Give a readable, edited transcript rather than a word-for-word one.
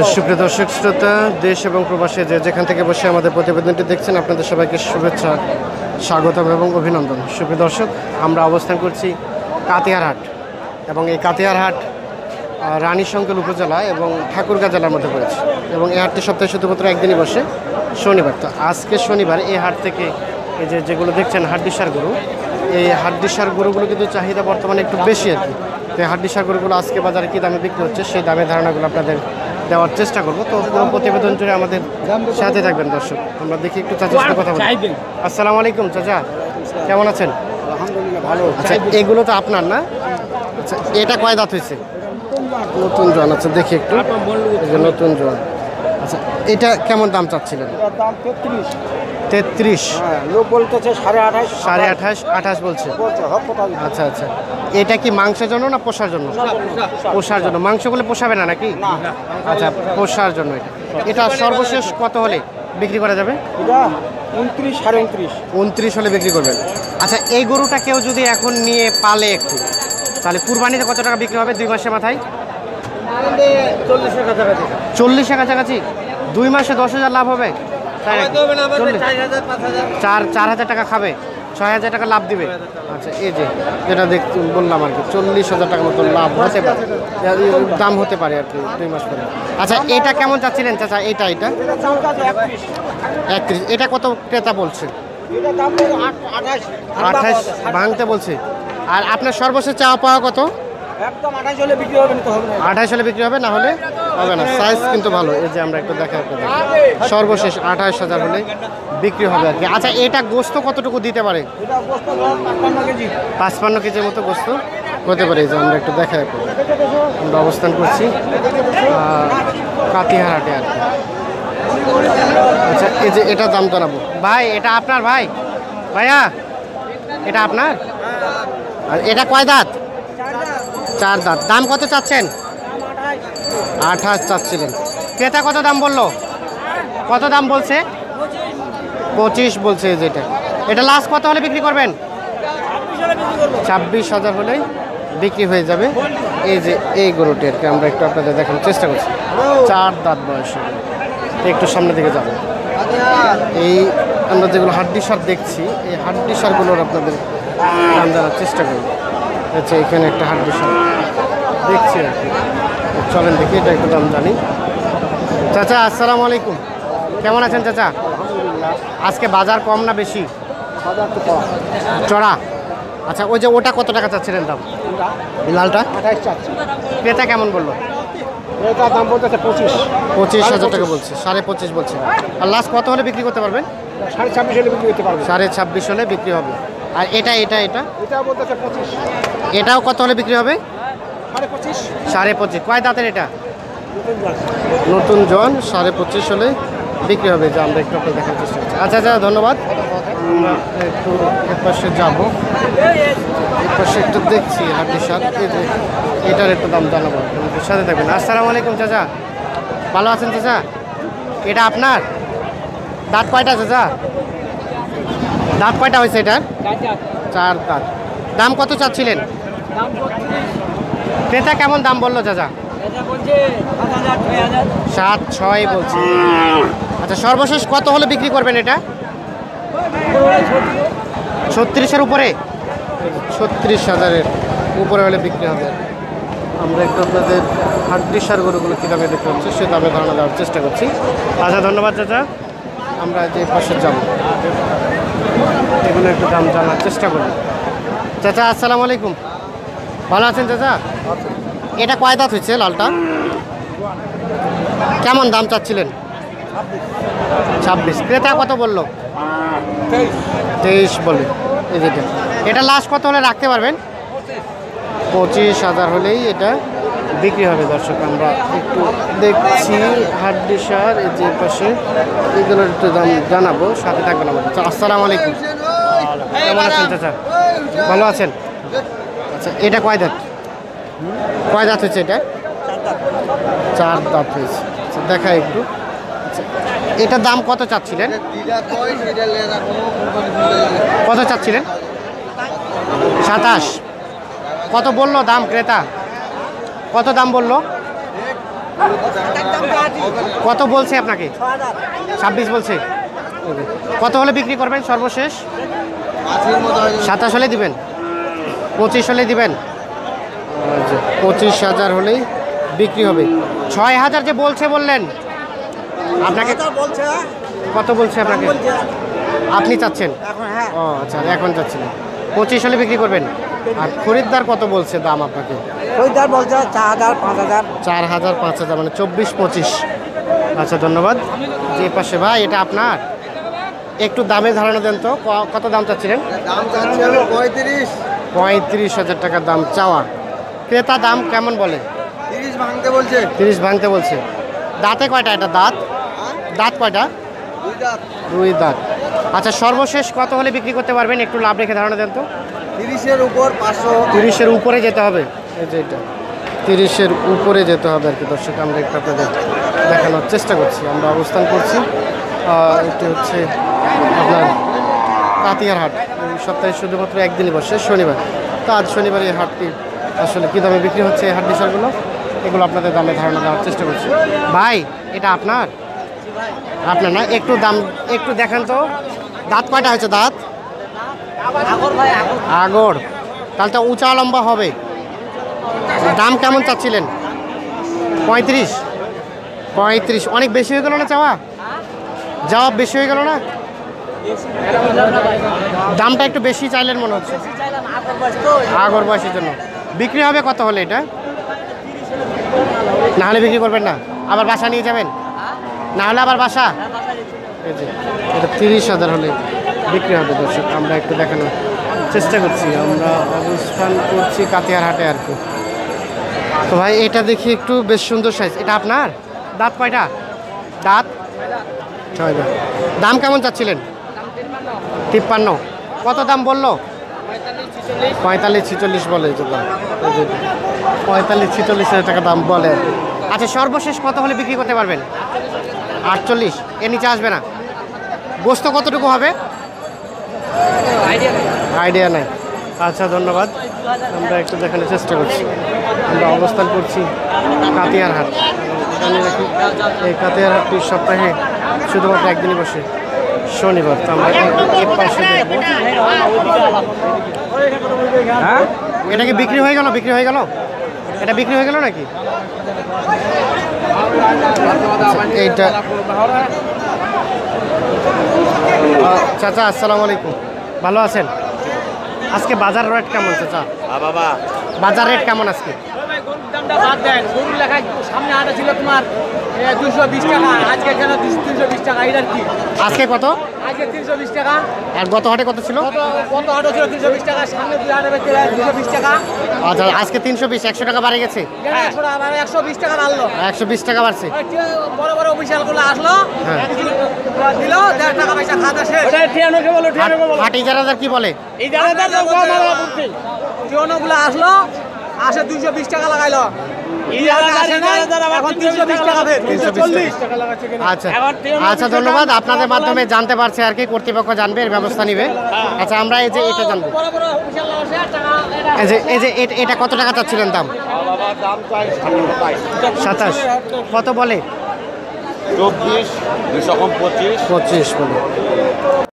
সুপ্রিয় দর্শক শ্রোতা, দেশ এবং প্রবাসে যেখান থেকে বসে আমাদের প্রতিবেদনটি দেখছেন, আপনাদের সবাইকে শুভেচ্ছা, স্বাগতম এবং অভিনন্দন। সুপ্রিয় দর্শক, আমরা অবস্থান করছি কাতিয়ার হাট, এবং এই কাতিয়ার হাট রানীশঙ্কল উপজেলা এবং ঠাকুরগাঁ জেলার মধ্যে পড়েছে, এবং এই হাটটি সপ্তাহে শুধুমাত্র একদিনই বসে, শনিবার। তো আজকে শনিবার এই হাট থেকে এই যেগুলো দেখছেন হাড্ডিসার গরু, এই হাড্ডিসার গরুগুলো কিন্তু চাহিদা বর্তমানে একটু বেশি আর কি। তো এই হাড্ডিসার গরুগুলো আজকে বাজারে কী দামে বিক্রি হচ্ছে সেই দামের ধারণাগুলো আপনাদের দেওয়ার চেষ্টা করবো। তো পুরো প্রতিবেদন জুড়ে আমাদের সাথে থাকবেন দর্শক। আমরা দেখি একটু চাচার সাথে কথা বলি। আসসালামু আলাইকুম চাচা, কেমন আছেন? আলহামদুলিল্লাহ ভালো। আচ্ছা, এগুলো তো আপনার না? আচ্ছা, এটা কয় দাঁত হয়েছে? নতুন জন। আচ্ছা, দেখি একটু, এই যে নতুন জন। আচ্ছা, এটা কেমন দাম চাচ্ছিলেন? দাম 33। 33? হ্যাঁ, লোক বলতেছে 28.5। 28.5, 28 বলছে। আচ্ছা আচ্ছা, এটা কি মাংসের জন্য না পোষার জন্য? পোষার জন্য। মাংসগুলো পোষাবে না নাকি? আচ্ছা, পোষার জন্য। এটা সর্বশেষ কত হলে বিক্রি করা যাবে? এটা 29, 29.5। 29 হলে বিক্রি করবেন। আচ্ছা, এই গরুটা কেউ যদি এখন নিয়ে পালে একটু, তাহলে কুরবানিতে কত টাকা বিক্রি হবে 2 মাসের মাথায়? 40-এর কাছাকাছি। 40-এর কাছাকাছি। 2 মাসে 10,000 লাভ হবে? তাই নাকি? 4,000 টাকা খাবে, 6,000 টাকা লাভ দিবে। আচ্ছা, এই যে যেটা বললাম আর কি, 40,000 টাকার মতো লাভ হতে পারে, দাম হতে পারে আর কি 2 মাস পরে। আচ্ছা, এটা কেমন চাচ্ছিলেন চাচা? এটা 31। এটা কত ক্রেতা বলছে? 28 ভাঙতে বলছে। আর আপনার সর্বশেষ চাওয়া পাওয়া কত? একদম 28 হলে বিক্রি হবে না তো হবে না। 28 হলে বিক্রি হবে, না হলে হবে না। সাইজ কিন্তু ভালো, এই যে আমরা একটু দেখাই আপনাদের। সর্বশেষ 28,000 হলে বিক্রি হবে আর কি। আচ্ছা, এটা গোস্ত কতটুকু দিতে পারে? এটা গোস্ত 55 কেজি। 55 কেজির মতো গোস্ত হতে পারে। এই যে আমরা একটু দেখাই আপনাদের। আমরা অবস্থান করছি কাতিয়ার হাটে আর কি। আচ্ছা, এই যে এটা দাম জানাবো। ভাই, এটা আপনার? ভাইয়া, এটা আপনার? আর এটা কয় দাঁত? 4 দাঁত। দাম কত চাচ্ছেন? 28 চাচ্ছিলেন। ক্রেতা কত দাম বললো? কত দাম বলছে? 25 বলছে। যেটা এটা লাস্ট কত হলে বিক্রি করবেন? 26,000 হলেই বিক্রি হয়ে যাবে। এই যে এই গরুটি আর কি আমরা একটু আপনাদের দেখানোর চেষ্টা করছি। 4 দাঁত বয়সে। একটু সামনের দিকে যাবো। এই আমরা যেগুলো হাড্ডিসার দেখছি, এই হাড্ডিসারগুলোর আপনাদের দাম জানার চেষ্টা করি। আচ্ছা, এখানে একটা হাড্ডিসার দেখছি আর কি। চলেন দেখি, এটা একটু দাম জানি। চাচা, আসসালামু আলাইকুম, কেমন আছেন চাচা? আজকে বাজার কম না বেশি? বাজার তো কম, চড়া। আচ্ছা, ওই যে ওটা কত টাকা চাচ্ছিলেন দাম? লালটা 28 চাচ্ছি। ক্রেতা কেমন বললো? এটা দাম বলতেছে 25,000 টাকা বলছে, 25.5 বলছে। আর লাস্ট কত হলে বিক্রি করতে পারবেন? 26.5 হলে বিক্রি করতে পারবে। 26.5 হলে বিক্রি হবে। আর এটা বলতেছে 25। এটাও কত হলে বিক্রি হবে? 25.5। 25.5। কয় দাঁতের এটা? নতুন জন। 25.5 হলে বিক্রি হবে। যে আমরা একটু আপনার দেখার চেষ্টা করছি। আচ্ছা আচ্ছা, ধন্যবাদ। আমরা একটু এপাশে যাবো। এপাশে একটু দেখছি হাড্ডিসার। এই যে এটার একটু দাম জানাবো, সাথে থাকবেন। আসসালামু আলাইকুম চাচা, ভালো আছেন চাচা? এটা আপনার? দাঁত কয়টা চাচা? দাঁত কয়টা হয়েছে এটার? 4 দাঁত। দাম কত চাচ্ছিলেন? ক্রেতা কেমন দাম বললো চাচা? 7-6 বলছে। আচ্ছা, সর্বশেষ কত হলে বিক্রি করবেন এটা? 36-এর উপরে? 36,000-এর উপরে হলে বিক্রি হবে। আমরা একটু আপনাদের হাড্ডিসার গরুগুলো কী দামে বিক্রি হচ্ছে সে দামে ধারণা দেওয়ার চেষ্টা করছি। আচ্ছা, ধন্যবাদ চাচা। আমরা যে পাশে যাব, এগুলো একটু দাম জানার চেষ্টা করব। চাচা, আসসালামু আলাইকুম, ভালো আছেন চাচা? এটা কয় দাঁত হয়েছে লালটা? কেমন দাম চাচ্ছিলেন? 26। ক্রেতা কত বললো? 23 বলে। এই যেটা, এটা লাস্ট কত হলে রাখতে পারবেন? 25,000 হলেই এটা বিক্রি হবে। দর্শক, আমরা একটু দেখছি হাড্ডিসার এই যে পাশে, এগুলোর একটু দাম জানাবো, সাথে থাকবেন আমাদের। আসসালামু আলাইকুম, কেমন আছেন চাচা? ভালো আছেন? আচ্ছা, এটা কয় দাঁত? হয়েছে এটা? 4 দাঁত হয়েছে। আচ্ছা, দেখা একটু। আচ্ছা, এটার দাম কত চাচ্ছিলেন? কত চাচ্ছিলেন? 27। কত বললো দাম ক্রেতা? কত দাম বললো? কত বলছে আপনাকে? 26 বলছে। কত হলে বিক্রি করবেন সর্বশেষ? 27 হলে দিবেন? 25 হলে দিবেন? 25,000 হলেই বিক্রি হবে। 6,000 যে বলছে বললেন আপনাকে, কত বলছে আপনাকে? আপনি চাচ্ছেন? ও আচ্ছা, এখন চাচ্ছেন। 25 হলে বিক্রি করবেন। আর খরিদ্দার কত বলছে দাম আপনাকে? খরিদ্দার বলছে 4,000 5,000। 4,000 5,000 মানে 24-25। আচ্ছা ধন্যবাদ। যে পাশে ভাই, এটা আপনার? একটু দামের ধারণা দেন তো, কত দাম চাচ্ছিলেন? দাম চাচ্ছি আমি 35। 35,000 টাকা দাম চাওয়া। ক্রেতা দাম কেমন বলে? 30 ভাঙতে বলছে। 30 ভাঙতে বলছে। দাঁতে কয়টা এটা? দাঁত দাঁত কয়টা? 2 দাঁত। 2 দাঁত। আচ্ছা সর্বশেষ কত হলে বিক্রি করতে পারবেন? একটু লাভ রেখে ধারণা দেন তো। 30-এর উপর 500। 30-এর উপরে যেতে হবে। এই যে এটা 30-এর উপরে যেতে হবে আর কি দর্শক। আমরা একটু আপনাদের দেখানোর চেষ্টা করছি। আমরা অবস্থান করছি, এটি হচ্ছে আপনার কাতিয়ার হাট। এই সপ্তাহে শুধুমাত্র একদিনই বসে, শনিবার। তো আজ শনিবার এই হাটটি আসলে কী দামে বিক্রি হচ্ছে, এই হাট বিষয়গুলো এগুলো আপনাদের দামে ধারণা দেওয়ার চেষ্টা করছি। ভাই এটা আপনার? আপনার না? একটু দাম একটু দেখেন তো। দাঁত কয়টা হয়েছে? দাঁত আগর, তাহলে তো উঁচা লম্বা হবে। দাম কেমন চাচ্ছিলেন? 35? 35 অনেক বেশি হয়ে গেল না চাওয়া? জবাব বেশি হয়ে গেল না? দামটা একটু বেশি চাইলেন মনে হচ্ছে। আগর বয়সের জন্য বিক্রি হবে কত হলে এটা? না হলে বিক্রি করবেন না? আবার বাসা নিয়ে যাবেন? না হলে আবার বাসা? এই যে এটা 30,000 হলে বিক্রি হবে দর্শক। আমরা একটু দেখানোর চেষ্টা করছি। আমরা অবস্থান করছি কাতিয়ার হাটে আর কি। তো ভাই এটা দেখি একটু, বেশ সুন্দর সাইজ। এটা আপনার? দাঁত কয়টা? দাঁত 6 দাঁত। দাম কেমন চাচ্ছিলেন? 53। কত দাম বললো? 45-46 বলে। যে দাম 45-46 টাকা দাম বলে। আচ্ছা সর্বশেষ কত হলে বিক্রি করতে পারবেন? 48? এর নিচে আসবে না? গোস্ত কতটুকু হবে? আইডিয়া নাই। আচ্ছা ধন্যবাদ। আমরা একটু দেখানোর চেষ্টা করছি। আমরা অবস্থান করছি কাতিয়ার হাট। জানি রাখি এই কাতিয়ার হাটটি সপ্তাহে শুধুমাত্র একদিনই বসে, শনিবার। তো আমরা এর পাশে দেখবো। এটা কি বিক্রি হয়ে গেল? বিক্রি হয়ে গেল? এটা বিক্রি হয়ে গেল নাকি? এইটা চাচা আসসালামু আলাইকুম, ভালো আছেন? আজকে বাজার রেট কেমন চাচা? বাবা বাজার রেট কেমন আজকে? সামনে আটা ছিল তোমার 220 টাকা, আজকে কেন 320 টাকা? এটার কি? আজকে কত? আজকে 320 টাকা। আর গত হাটে কত ছিল? কত আটা ছিল 320 টাকা, সামনে 2 হাটে 220 টাকা। আচ্ছা আজকে 320, 100 টাকা বাড়ে গেছে। 120 টাকা বাড়লো। 120 টাকা বাড়ছে। বড় বড় অফিসিয়াল গুলো আসলো, হ্যাঁ। দিল 1.5 টাকা পয়সা খাতা শেষ। হাট ইজারাদার কি বলে? টিওনোগুলো আসলো, আসে 220 টাকা লাগাইলো। এখন 320 টাকা ফের, 340 টাকা লাগাচ্ছে কিনা। আচ্ছা আচ্ছা ধন্যবাদ। আপনাদের মাধ্যমে জানতে পারছে আর কি, কর্তৃপক্ষ জানবে, এর ব্যবস্থা নিবে। আচ্ছা আমরা এই যে এটা জানবো। বড় বড় অফিসিয়াল আসে টাকা। এই যে এটা কত টাকা চাচ্ছিলেন দাম? দাম চাই 27। কত বলে? 24, 225। 25 বলে।